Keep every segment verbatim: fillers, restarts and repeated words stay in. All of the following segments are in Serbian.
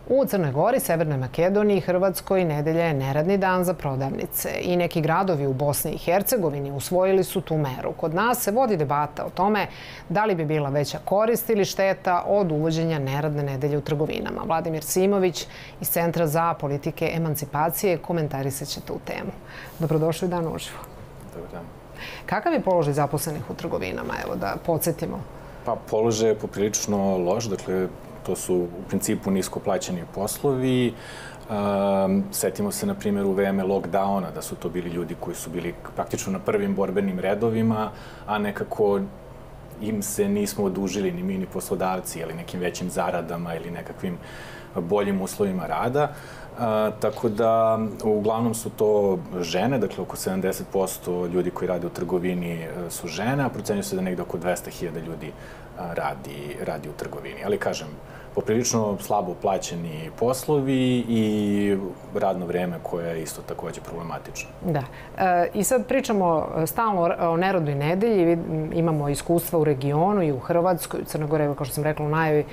U Crnoj Gori, Severnoj Makedoniji i Hrvatskoj nedelja je neradni dan za prodavnice i neki gradovi u Bosni i Hercegovini usvojili su tu meru. Kod nas se vodi debata o tome da li bi bila veća korist ili šteta od uvođenja neradne nedelje u trgovinama. Vladimir Simović iz Centra za politike emancipacije komentarisat će tu temu. Dobrodošli u Dan uživo. Dobar dan. Kakav je položaj zaposlenih u trgovinama? Evo da podsjetimo. Pa položaj je poprilično loš, dakle to su u principu nisko plaćeni poslovi. Um, setimo se, na primjer, u vreme lockdowna da su to bili ljudi koji su bili praktično na prvim borbenim redovima, a nekako im se nismo odužili ni mi ni poslodavci ili nekim većim zaradama ili nekakvim boljim uslovima rada. Uh, tako da, uglavnom su to žene, dakle oko sedamdeset posto ljudi koji rade u trgovini uh, su žene, a procenjuje se da negde oko dvesta hiljada ljudi uh, radi, radi u trgovini. Ali kažem, poprilično slabo plaćeni poslovi i radno vreme koje je isto takođe problematično. Da. E, I sad pričamo stalno o neradnoj nedelji. Imamo iskustva u regionu i u Hrvatskoj, u Crnoj Gori, kao što sam rekla u najavi,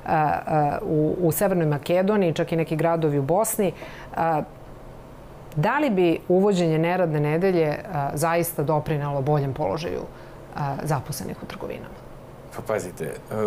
u, u Severnoj Makedoniji, čak i neki gradovi u Bosni. Da li bi uvođenje neradne nedelje zaista doprinelo boljem položaju zaposlenih u trgovinama? Pa pazite,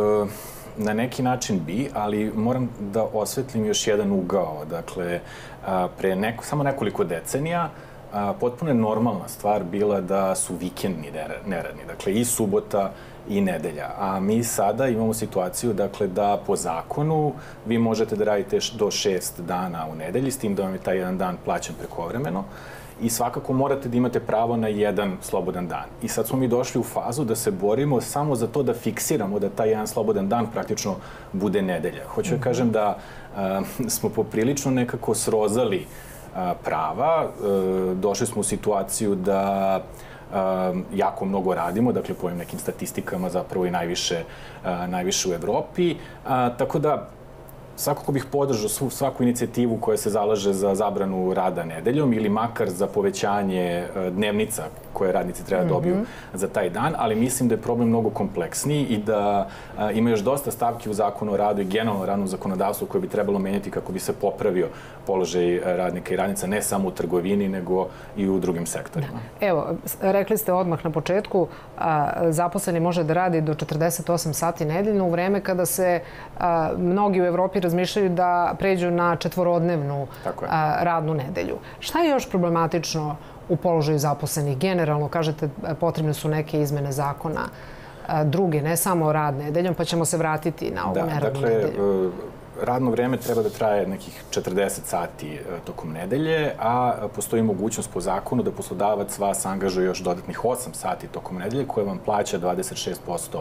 na neki način bi, ali moram da osvetlim još jedan ugao. Dakle, pre neko, samo nekoliko decenija potpuno je normalna stvar bila da su vikendni neradni, dakle i subota i nedelja. A mi sada imamo situaciju, dakle, da po zakonu vi možete da radite do šest dana u nedelji, s tim da vam je taj jedan dan plaćen prekovremeno. I svakako morate da imate pravo na jedan slobodan dan. I sad smo mi došli u fazu da se borimo samo za to da fiksiramo da taj jedan slobodan dan praktično bude nedelja. Hoću da kažem da a, smo poprilično nekako srozali a, prava. A, došli smo u situaciju da a, jako mnogo radimo, dakle po ovim nekim statistikama zapravo i najviše, a, najviše u Evropi. A, tako da svakako bih podržao svaku inicijativu koja se zalaže za zabranu rada nedeljom ili makar za povećanje dnevnica koje radnici treba dobiju mm -hmm. za taj dan, ali mislim da je problem mnogo kompleksniji i da a, ima još dosta stavki u zakonu o radu i generalno radnom zakonodavstvu koje bi trebalo menjati kako bi se popravio položaj radnika i radnica ne samo u trgovini, nego i u drugim sektorima. Da. Evo, rekli ste odmah na početku, a, zaposleni može da radi do četrdeset osam sati nedeljno u vreme kada se a, mnogi u Evropi razmišljaju da pređu na četvorodnevnu a, radnu nedelju. Šta je još problematično u položaju zaposlenih? Generalno, kažete, potrebne su neke izmene zakona, druge, ne samo rad nedeljom, pa ćemo se vratiti na ovu da, neradnu dakle, nedelju. Radno vreme treba da traje nekih četrdeset sati tokom nedelje, a postoji mogućnost po zakonu da poslodavac vas angažuje još dodatnih osam sati tokom nedelje, koje vam plaća dvadeset šest posto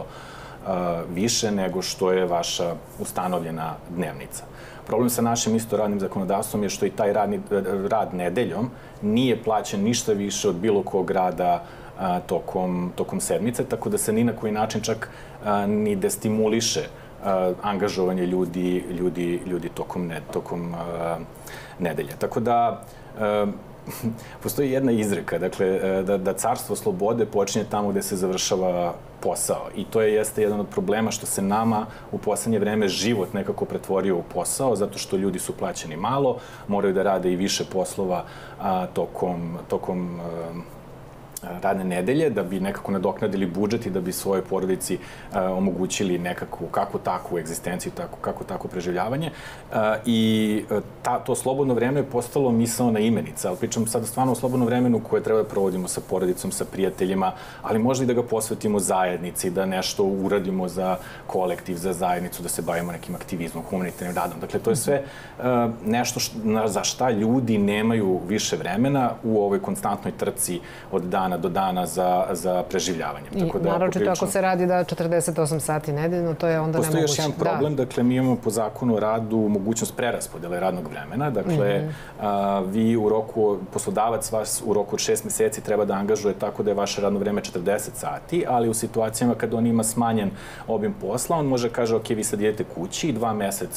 više nego što je vaša ustanovljena dnevnica. Problem sa našim isto radnim zakonodavstvom je što i taj radni, rad nedeljom nije plaćen ništa više od bilo kog rada a, tokom, tokom sedmice, tako da se ni na koji način čak a, ni destimuliše a, angažovanje ljudi, ljudi, ljudi tokom, ne, tokom a, nedelje. Tako da a, postoji jedna izreka, dakle, da, da carstvo slobode počinje tamo gde se završava posao. I to je jeste jedan od problema što se nama u poslednje vreme život nekako pretvorio u posao, zato što ljudi su plaćeni malo, moraju da rade i više poslova a, tokom, tokom a, radne nedelje, da bi nekako nadoknadili budžet i da bi svojoj porodici uh, omogućili nekakvu, kako takvu egzistenciju, tako, kako tako preživljavanje. Uh, I ta, to slobodno vreme je postalo misaona imenica, ali pričam sada stvarno o slobodnom vremenu koje treba da provodimo sa porodicom, sa prijateljima, ali možda i da ga posvetimo zajednici, da nešto uradimo za kolektiv, za zajednicu, da se bavimo nekim aktivizmom, humanitarnim radom. Dakle, to je sve uh, nešto š, na, za šta ljudi nemaju više vremena u ovoj konstantnoj trci od dana do dana za, za preživljavanje. I tako da, naročito poprilično, ako se radi da četrdeset osam sati nedeljno, to je onda postoji nemoguće. Postoji još jedan problem, da. Dakle, mi imamo po zakonu o radu mogućnost preraspodele radnog vremena. Dakle, mm -hmm. a, vi u roku, poslodavac vas u roku od šest meseci treba da angažuje tako da je vaše radno vreme četrdeset sati, ali u situacijama kada on ima smanjen obim posla, on može kaže, ok, vi sad idete kući i dva meseca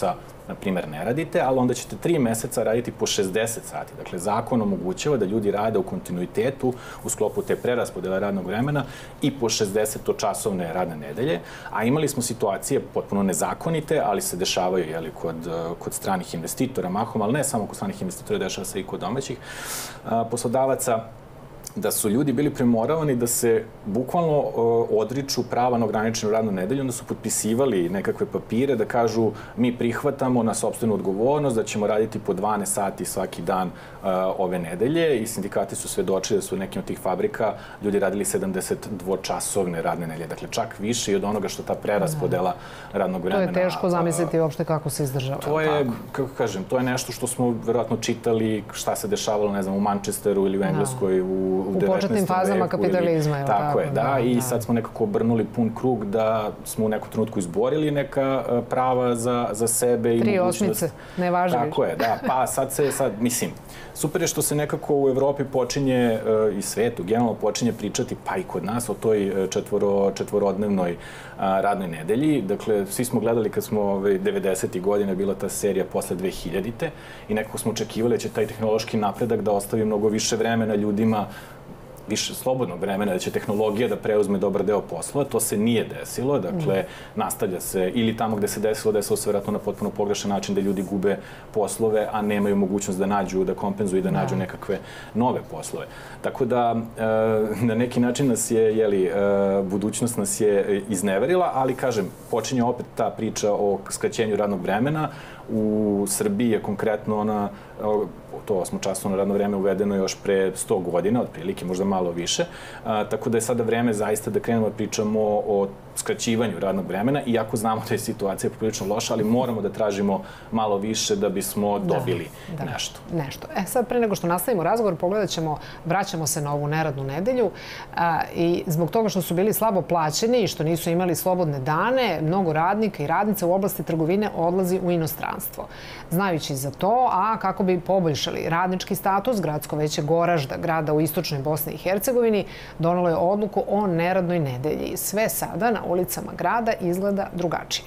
na primjer, ne radite, ali onda ćete tri meseca raditi po šezdeset sati. Dakle, zakon omogućava da ljudi rade u kontinuitetu u sklopu te preraspodele radnog vremena i po šezdeset-časovne radne nedelje, a imali smo situacije potpuno nezakonite, ali se dešavaju jeli, kod, kod stranih investitora mahom, ali ne samo kod stranih investitora, dešava se i kod domaćih a, poslodavaca, da su ljudi bili primoravani da se bukvalno odriču prava na ograničenu radnu nedelju, onda su potpisivali nekakve papire da kažu mi prihvatamo na sopstvenu odgovornost da ćemo raditi po dvanaest sati svaki dan ove nedelje i sindikati su svedočili da su u nekim od tih fabrika ljudi radili sedamdesetdvočasovne radne nedelje. Dakle, čak više i od onoga što ta preraspodela radnog vremena. To je teško zamisliti uopšte kako se izdržava. To je, kako kažem, to je nešto što smo verovatno čitali šta se dešavalo, ne znam, u Manchesteru ili u Engleskoj u u početnim fazama kapitalizma. Tako je, da. I sad smo nekako obrnuli pun krug da smo u nekom trenutku izborili neka prava za sebe. Tri osmice, ne važi više. Tako je, da. Pa sad se, sad, mislim, super je što se nekako u Evropi počinje i svetu, generalno počinje pričati, pa i kod nas, o toj četvorodnevnoj radnoj nedelji. Dakle, svi smo gledali kad smo devedesetih godina bila ta serija posle dve hiljadite i nekako smo očekivali da će taj tehnološki napredak da ostavi mnogo više vremena ljudima, više slobodnog vremena, da će tehnologija da preuzme dobar deo poslova. To se nije desilo. Dakle, nastavlja se ili tamo gde se desilo, desilo se vjerojatno na potpuno pogrešan način da ljudi gube poslove, a nemaju mogućnost da nađu, da kompenzuju i da nađu nekakve nove poslove. Tako da, na neki način nas je, jeli, budućnost nas je izneverila, ali, kažem, počinje opet ta priča o skraćenju radnog vremena. U Srbiji je konkretno ona, to osmočasovno radno vreme uvedeno još pre sto godina, otprilike, možda malo više. Tako da je sada vreme zaista da krenemo da pričamo o skraćivanju radnog vremena, iako znamo da je situacija poprilično loša, ali moramo da tražimo malo više da bismo dobili nešto. Nešto. E sad, pre nego što nastavimo razgovor, pogledat ćemo, vraćamo se na ovu neradnu nedelju i zbog toga što su bili slabo plaćeni i što nisu imali slobodne dane, mnogo radnika i radnica u oblasti trgovine odlazi u inostranstvo. Znajući za to, a kako bi poboljšali radnički status, Gradsko veće Goražda, grada u istočnoj Bosni i Hercegovini, donelo je odluku o neradnoj nedelji. Sve sada na ulicama grada izgleda drugačije.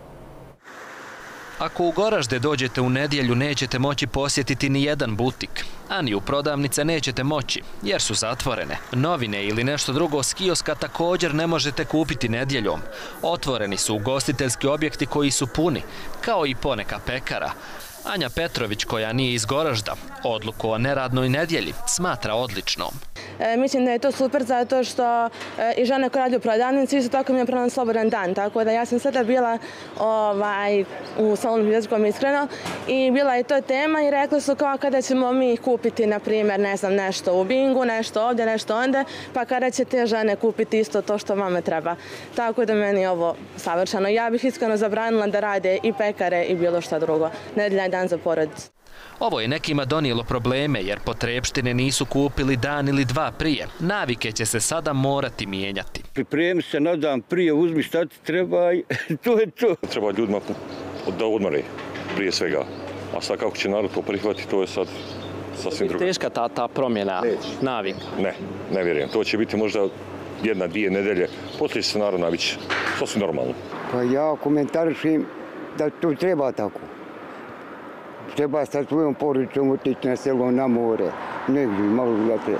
Ako u Goražde dođete u nedjelju, nećete moći posjetiti ni jedan butik, a ni u prodavnice nećete moći, jer su zatvorene. Novine ili nešto drugo s kioska također ne možete kupiti nedjeljom. Otvoreni su ugostiteljski objekti koji su puni, kao i poneka pekara. Anja Petrović, koja nije iz Goražda, odluku o neradnoj nedjelji smatra odličnom. Mislim da je to super zato što i žene koje radi u prodavnici isto tako imaju pravo na slobodan dan. Tako da ja sam sada bila u salonu fizičkom iskreno i bila je to tema i rekli su kao kada ćemo mi kupiti, na primjer, ne znam, nešto u Bingu, nešto ovdje, nešto onda, pa kada će te žene kupiti isto to što vama treba. Tako da meni je ovo savršeno. Ja bih iskreno zabranila da rade i pekare i bilo što drugo. Nedelja je dan za porodicu. Ovo je nekima donijelo probleme jer potrepštine nisu kupili dan ili dva prije. Navike će se sada morati mijenjati. Pripremi se na dan prije, uzmi šta ti treba i to je to. Treba ljudima da odmore prije svega. A sad kako će narod to prihvatiti, to je sad sasvim drugo. Teška ta, ta promjena navika? Ne, ne vjerujem. To će biti možda jedna, dvije nedelje. Poslije će se narod navići. Sasvim normalno. Pa ja komentarišim da to treba tako. Treba sa svojom porodicom otići na selo, na more, negdje, malo da te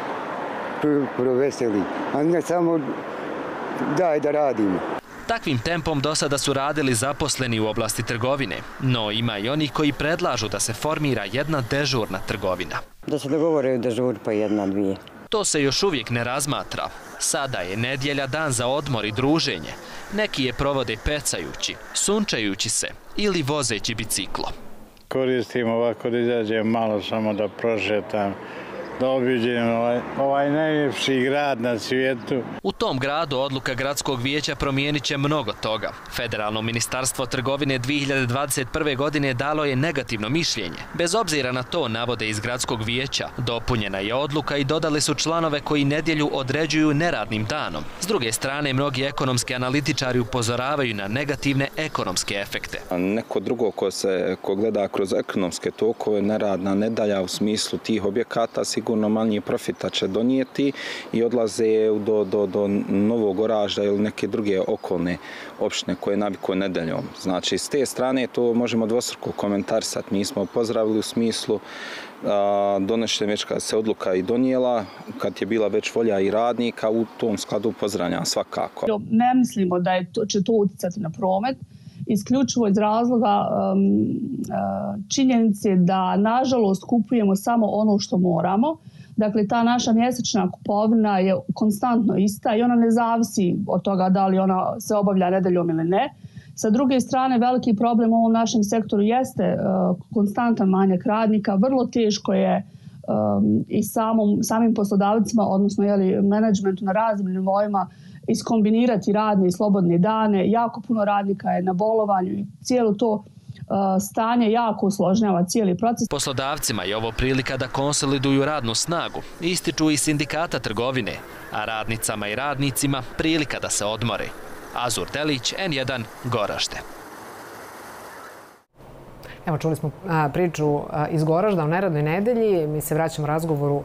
proveseli, a ne samo daj da radimo. Takvim tempom do sada su radili zaposleni u oblasti trgovine, no ima i onih koji predlažu da se formira jedna dežurna trgovina. Da se dogovore dežur pa jedna, dvije. To se još uvijek ne razmatra. Sada je nedjelja dan za odmor i druženje. Neki je provode pecajući, sunčajući se ili vozeći biciklo. Koristim ovako da izađem malo samo da prošetam, da obiđem ovaj, ovaj najljepši grad na svijetu. U tom gradu odluka Gradskog vijeća promijenit će mnogo toga. Federalno ministarstvo trgovine dvije hiljade dvadeset prve. godine dalo je negativno mišljenje. Bez obzira na to, navode iz Gradskog vijeća, dopunjena je odluka i dodali su članove koji nedjelju određuju neradnim danom. S druge strane, mnogi ekonomski analitičari upozoravaju na negativne ekonomske efekte. Neko drugo ko se ko gleda kroz ekonomske tokove, neradna nedelja u smislu tih objekata sigurno sigurno manje profita će donijeti i odlaze do, do, do Novog Oražda ili neke druge okolne opštine koje navikuju nedeljom. Znači, s te strane to možemo dvostruko komentarisati. Mi smo pozdravili u smislu donošenje već kad se odluka i donijela, kad je bila već volja i radnika, u tom skladu pozdravljam svakako. Ne mislimo da je to, će to utjecati na promet, isključivo iz razloga um, činjenice da nažalost kupujemo samo ono što moramo. Dakle, ta naša mjesečna kupovina je konstantno ista i ona ne zavisi od toga da li ona se obavlja nedeljom ili ne. Sa druge strane, veliki problem u ovom našem sektoru jeste uh, konstantan manjak radnika. Vrlo teško je um, i samom, samim poslodavcima, odnosno jeli, menadžmentu na raznim nivoima, iskombinirati radne i slobodne dane. Jako puno radnika je na bolovanju i cijelo to uh, stanje jako usložnjava cijeli proces. Poslodavcima je ovo prilika da konsoliduju radnu snagu, ističu i sindikata trgovine, a radnicama i radnicima prilika da se odmore. Azur Delić, N jedan, Goražde. Evo, čuli smo priču iz Goražda o neradnoj nedelji. Mi se vraćamo razgovoru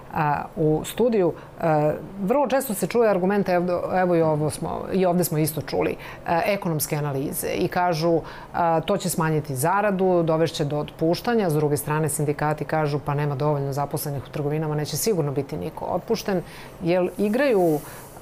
u studiju. Vrlo često se čuje argumente, evo i, ovo smo, i ovdje smo isto čuli, ekonomske analize i kažu to će smanjiti zaradu, dovešće do otpuštanja. S druge strane, sindikati kažu pa nema dovoljno zaposlenih u trgovinama, neće sigurno biti niko otpušten. Jel igraju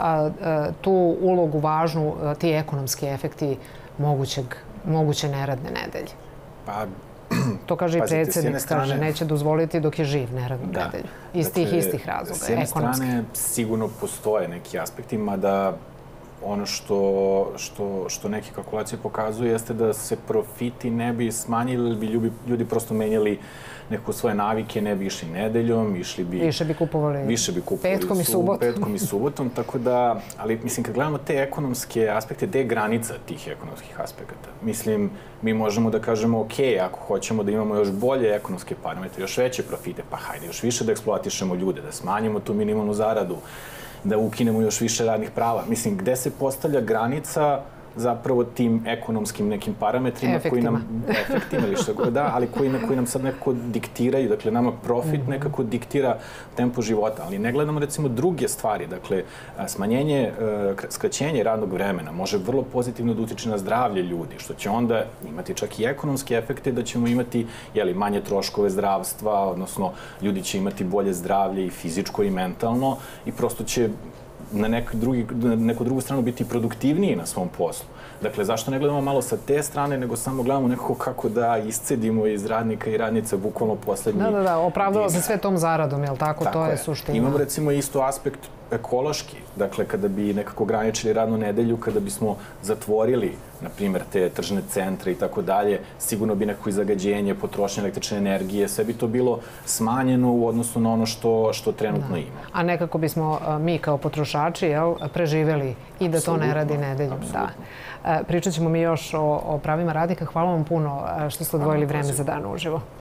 tu ulogu važnu ti ekonomski efekti mogućeg, moguće neradne nedelje? Pa, to kaže i predsjednik, kaže neće dozvoliti dok je živ neradnu nedelju. Iz tih istih razloga, s jedne strane sigurno postoje neki aspekti, mada ono što, što, što neke kalkulacije pokazuju jeste da se profiti ne bi smanjili, bi ljudi, ljudi prosto menjali neko svoje navike, ne bi išli nedeljom, išli bi... Više bi kupovali, više bi kupovali petkom i subotom. Petkom i subotom, tako da... Ali, mislim, kad gledamo te ekonomske aspekte, gde je granica tih ekonomskih aspekata? Mislim, mi možemo da kažemo, ok, ako hoćemo da imamo još bolje ekonomske parametre, još veće profite, pa hajde, još više da eksploatišemo ljude, da smanjimo tu minimalnu zaradu, da ukinemo još više radnih prava. Mislim, gde se postavlja granica zapravo tim ekonomskim nekim parametrima koji nam efektima ili što god, da, ali koji, koji nam sad nekako diktiraju, dakle nama profit nekako diktira tempo života, ali ne gledamo recimo druge stvari, dakle smanjenje, skraćenje radnog vremena može vrlo pozitivno da utiče na zdravlje ljudi, što će onda imati čak i ekonomske efekte da ćemo imati jeli, manje troškove zdravstva, odnosno ljudi će imati bolje zdravlje i fizičko i mentalno i prosto će na neku, drugi, na neku drugu stranu biti produktivniji na svom poslu. Dakle, zašto ne gledamo malo sa te strane, nego samo gledamo nekako kako da iscedimo iz radnika i radnica bukvalno poslednji... Da, da, da, opravdava se sve tom zaradom, jel tako? tako to je, je suština. Imamo recimo isto aspekt ekološki. Dakle, kada bi nekako ograničili radnu nedelju, kada bismo zatvorili, na primjer, te tržne centre i tako dalje, sigurno bi neko i zagađenje, potrošnje električne energije, sve bi to bilo smanjeno u odnosu na ono što, što trenutno ima. A nekako bismo mi kao potrošači jel, preživeli i da to ne radi nedeljom. Da. Pričat ćemo mi još o, o pravima radnika. Hvala vam puno što ste odvojili vreme za Dan uživo.